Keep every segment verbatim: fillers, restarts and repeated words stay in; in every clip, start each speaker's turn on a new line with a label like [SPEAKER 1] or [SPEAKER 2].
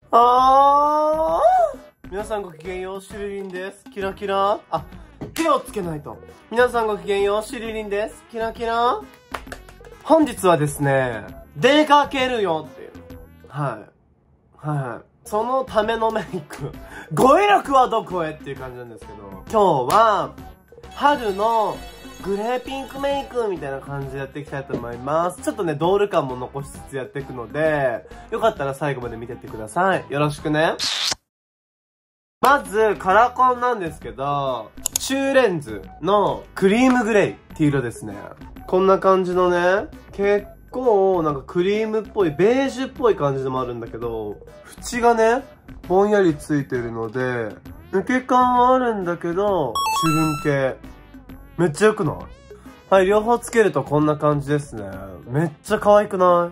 [SPEAKER 1] あー皆さんごきげんよう、しりりんです。キラキラ。あ、手をつけないと。皆さんごきげんよう、しりりんです。キラキラ。本日はですね、出かけるよっていう。はい。はい。そのためのメイク。語彙力はどこへっていう感じなんですけど、今日は、春のグレーピンクメイクみたいな感じでやっていきたいと思います。ちょっとね、ドール感も残しつつやっていくので、よかったら最後まで見てってください。よろしくね。まず、カラコンなんですけど、シューレンズのクリームグレイっていう色ですね。こんな感じのね、結構なんかクリームっぽい、ベージュっぽい感じでもあるんだけど、縁がね、ぼんやりついてるので、抜け感はあるんだけど、主文系。めっちゃ良くない？はい、両方つけるとこんな感じですね。めっちゃ可愛くない？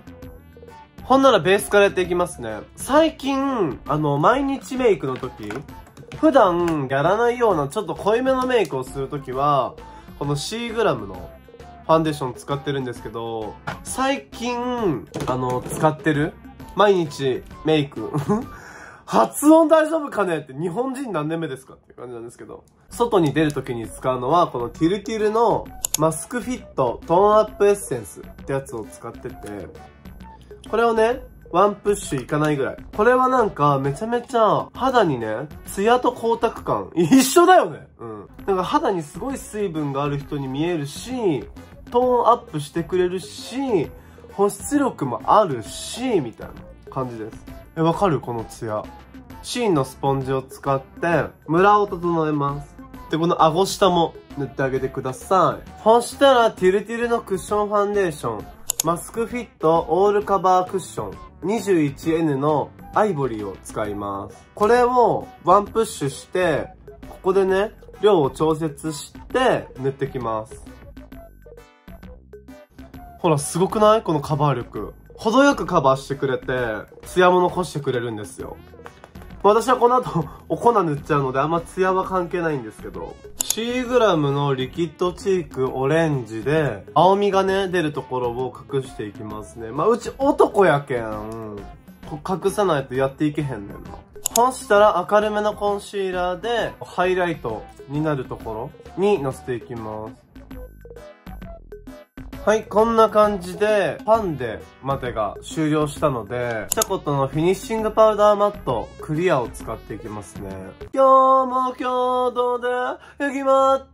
[SPEAKER 1] ほんならベースからやっていきますね。最近、あの、毎日メイクの時、普段やらないようなちょっと濃いめのメイクをする時は、この シー グラムのファンデーション使ってるんですけど、最近、あの、使ってる毎日メイク。発音大丈夫かねって、日本人何年目ですかっていう感じなんですけど。外に出る時に使うのは、このティルティルのマスクフィットトーンアップエッセンスってやつを使ってて、これをね、ワンプッシュいかないぐらい。これはなんか、めちゃめちゃ、肌にね、ツヤと光沢感、一緒だよね。うん。なんか肌にすごい水分がある人に見えるし、トーンアップしてくれるし、保湿力もあるし、みたいな感じです。え、わかる？このツヤ。シーンのスポンジを使って、ムラを整えます。で、この顎下も塗ってあげてください。そしたら、ティルティルのクッションファンデーション、マスクフィットオールカバークッション にじゅういちエヌ のアイボリーを使います。これをワンプッシュして、ここでね、量を調節して塗ってきます。ほら、すごくない？このカバー力。程よくカバーしてくれて、ツヤも残してくれるんですよ。私はこの後、お粉塗っちゃうので、あんまツヤは関係ないんですけど、シー グラムのリキッドチークオレンジで、青みがね、出るところを隠していきますね。まあ、うち男やけん。隠さないとやっていけへんねんな。そしたら明るめのコンシーラーで、ハイライトになるところにのせていきます。はい、こんな感じで、パンデまでが終了したので、チャコットのフィニッシングパウダーマット、クリアを使っていきますね。今日も共同で、行きまった。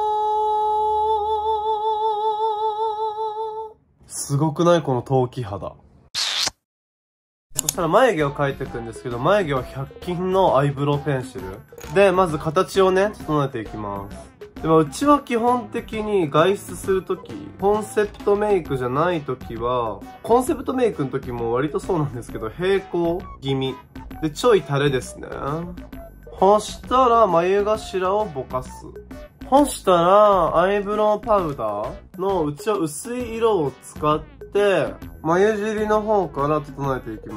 [SPEAKER 1] すごくない？この陶器肌。そしたら眉毛を描いていくんですけど、眉毛はひゃく均のアイブロウペンシル。で、まず形をね、整えていきます。でもうちは基本的に外出するとき、コンセプトメイクじゃないときは、コンセプトメイクのときも割とそうなんですけど、平行気味。で、ちょい垂れですね。そしたら眉頭をぼかす。そしたら、アイブロウパウダーのうちは薄い色を使って、眉尻の方から整えていきます。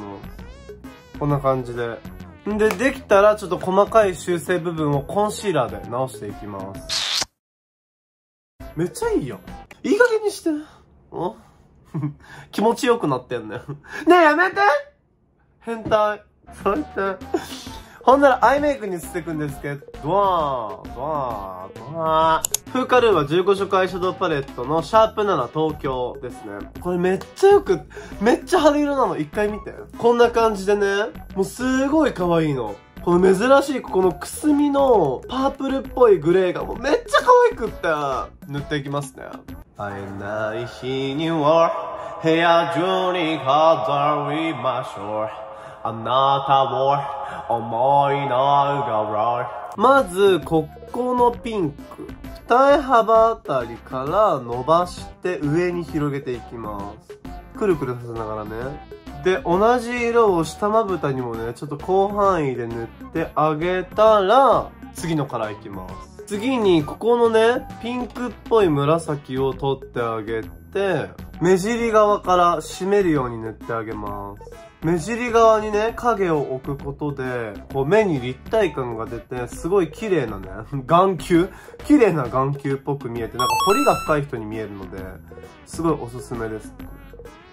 [SPEAKER 1] こんな感じで。んで、できたらちょっと細かい修正部分をコンシーラーで直していきます。めっちゃいいよ。いい加減にして。お気持ちよくなってんねん。ねえ、やめて！変態。最低。ほんならアイメイクに移っていくんですけど、ドワー、ドワー、ドワー。フーカルーはじゅうごしょくアイシャドウパレットのシャープなな東京ですね。これめっちゃよく、めっちゃ派手色なの。一回見て。こんな感じでね、もうすごい可愛いの。この珍しいここのくすみのパープルっぽいグレーがもうめっちゃ可愛くって塗っていきますね。会えない日には部屋中に飾りましょう。あなたを思いながら。まず、ここのピンク。二重幅あたりから伸ばして上に広げていきます。くるくるさせながらね。で、同じ色を下まぶたにもね、ちょっと広範囲で塗ってあげたら、次のカラーいきます。次に、ここのね、ピンクっぽい紫を取ってあげて、目尻側から締めるように塗ってあげます。目尻側にね、影を置くことで、こう目に立体感が出て、すごい綺麗なね、眼球綺麗な眼球っぽく見えて、なんか彫りが深い人に見えるので、すごいおすすめです。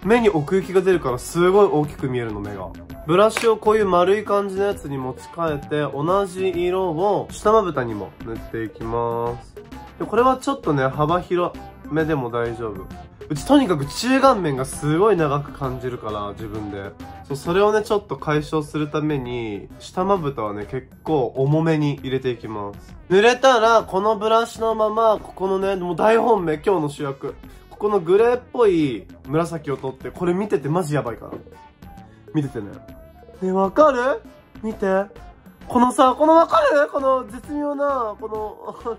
[SPEAKER 1] 目に奥行きが出るからすごい大きく見えるの、目が。ブラシをこういう丸い感じのやつに持ち替えて、同じ色を下まぶたにも塗っていきます。でこれはちょっとね、幅広めでも大丈夫。うちとにかく中顔面がすごい長く感じるから、自分で。そう、それをね、ちょっと解消するために、下まぶたはね、結構重めに入れていきます。塗れたら、このブラシのまま、ここのね、もう大本命、今日の主役。ここのグレーっぽい紫を取って、これ見ててマジやばいから。見ててね。ね、わかる？見て。このさ、このわかる？この絶妙な、この、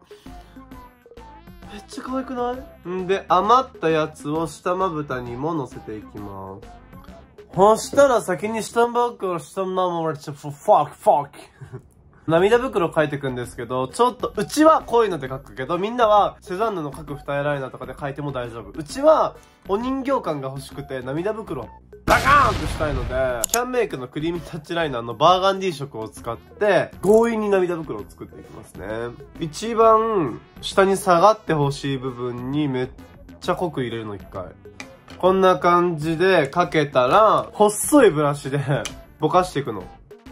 [SPEAKER 1] めっちゃ可愛くない？んで、余ったやつを下まぶたにも乗せていきます。そしたら先に下まぶたを下まぶた、ファックファック。涙袋描いていくんですけど、ちょっと、うちはこういうので描くけど、みんなはセザンヌの描く二重ライナーとかで描いても大丈夫。うちは、お人形感が欲しくて、涙袋、バカーンってしたいので、キャンメイクのクリーミータッチライナーのバーガンディ色を使って、強引に涙袋を作っていきますね。一番、下に下がってほしい部分にめっちゃ濃く入れるの一回。こんな感じで描けたら、細いブラシでぼかしていくの。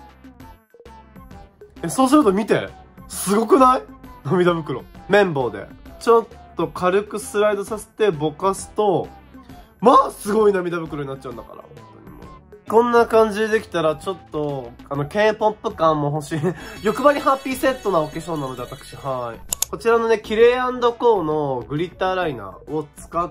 [SPEAKER 1] え、そうすると見て。すごくない？涙袋。綿棒で。ちょっと軽くスライドさせてぼかすと、まあすごい涙袋になっちゃうんだから。本当にもう。こんな感じでできたら、ちょっと、あの、K-ポップ 感も欲しい。欲張りハッピーセットなお化粧なので、私、はい。こちらのね、キレイ&コーのグリッターライナーを使って、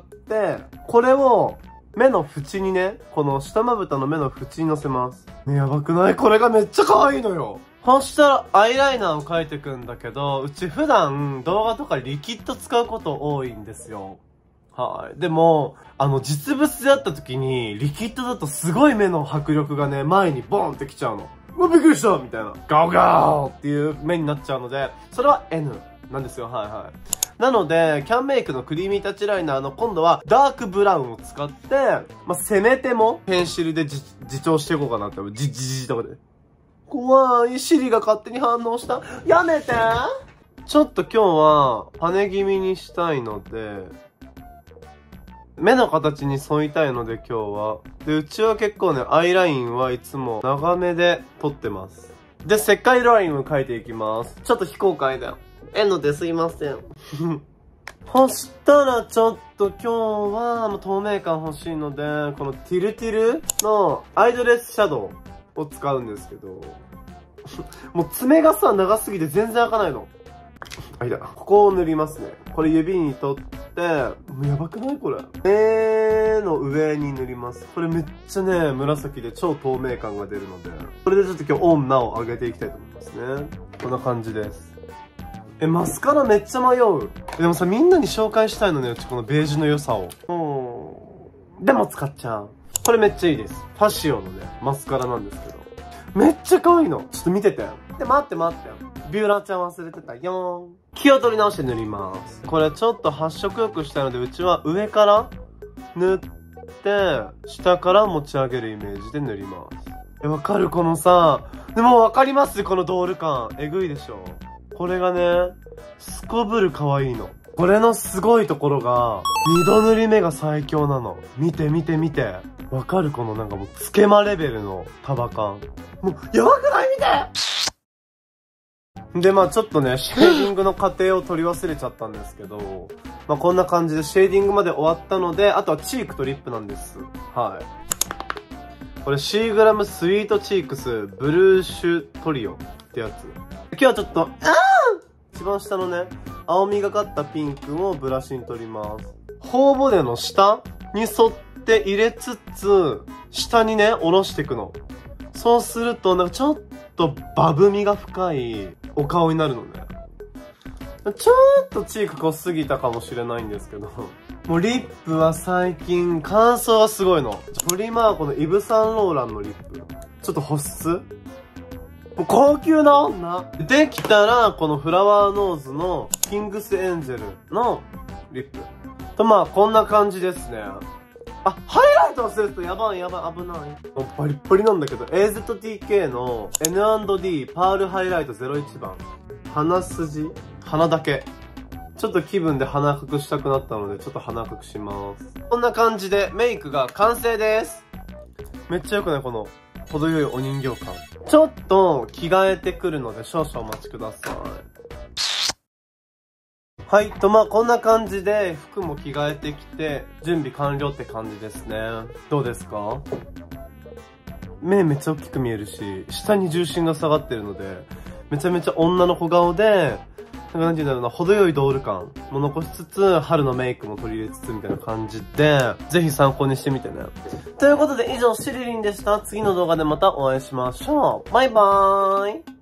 [SPEAKER 1] これを、目の縁にね、この下まぶたの目の縁に乗せます。ね、やばくない？これがめっちゃ可愛いのよ。そしたらアイライナーを描いていくんだけど、うち普段動画とかリキッド使うこと多いんですよ。はい。でも、あの、実物であった時に、リキッドだとすごい目の迫力がね、前にボーンってきちゃうの。うわ、びっくりしたみたいな。ガオガオっていう目になっちゃうので、それは エヌ なんですよ。はいはい。なので、キャンメイクのクリーミータッチライナーの今度はダークブラウンを使って、まあ、せめてもペンシルで自重していこうかなって。じ、じ、じとかで。怖い。シリが勝手に反応した。やめて。ちょっと今日は、羽気味にしたいので、目の形に沿いたいので今日は。で、うちは結構ね、アイラインはいつも長めで取ってます。で、石灰ラインを描いていきます。ちょっと非公開だよ。えのですいません。そしたらちょっと今日はもう透明感欲しいので、このティルティルのアイドレスシャドウを使うんですけど、もう爪がさ、長すぎて全然開かないの。あ、いだ。ここを塗りますね。これ指に取って、もうやばくないこれ。目の上に塗ります。これめっちゃね、紫で超透明感が出るので、これでちょっと今日オンナを上げていきたいと思いますね。こんな感じです。え、マスカラめっちゃ迷う。でもさ、みんなに紹介したいのね、うちこのベージュの良さを。うん。でも使っちゃう。これめっちゃいいです。ファシオのね、マスカラなんですけど。めっちゃ可愛いの。ちょっと見てて。で、待って待って。ビューラーちゃん忘れてたよーん。気を取り直して塗ります。これちょっと発色よくしたいので、うちは上から塗って、下から持ち上げるイメージで塗ります。え、わかるこのさ、でもわかりますこのドール感。えぐいでしょ。これがね、すこぶる可愛いの。これのすごいところが、二度塗り目が最強なの。見て見て見て。わかるこのなんかもう、つけまレベルの束感。もう、やばくない見てで、まあちょっとね、シェーディングの過程を取り忘れちゃったんですけど、まあこんな感じでシェーディングまで終わったので、あとはチークとリップなんです。はい。これシーグラムスイートチークスブルーシュトリオってやつ。今日はちょっと、あー一番下のね、青みがかったピンクをブラシに取ります。頬骨の下に沿って入れつつ、下にね、下ろしていくの。そうすると、なんかちょっとバブみが深いお顔になるのね。ちょっとチーク濃すぎたかもしれないんですけど。もうリップは最近乾燥がすごいの。プリマーこのイヴ・サンローランのリップ。ちょっと保湿高級な女できたら、このフラワーノーズのキングスエンジェルのリップ。と、まあ、こんな感じですね。あ、ハイライト忘れるとやばいやばい、危ない。バリッバリなんだけど、エーゼットティーケー の エヌアンドディー パールハイライトゼロいちばん。鼻筋鼻だけちょっと気分で鼻赤くしたくなったので、ちょっと鼻赤くします。こんな感じでメイクが完成です。めっちゃ良くない？この、程よいお人形感。ちょっと着替えてくるので少々お待ちください。はい。と、まあ、こんな感じで服も着替えてきて、準備完了って感じですね。どうですか？目めっちゃ大きく見えるし、下に重心が下がってるので、めちゃめちゃ女の子顔で、なんかなんて言うんだろうな、程よいドール感も残しつつ、春のメイクも取り入れつつみたいな感じで、ぜひ参考にしてみてね。ということで以上、しりりんでした。次の動画でまたお会いしましょう。バイバーイ。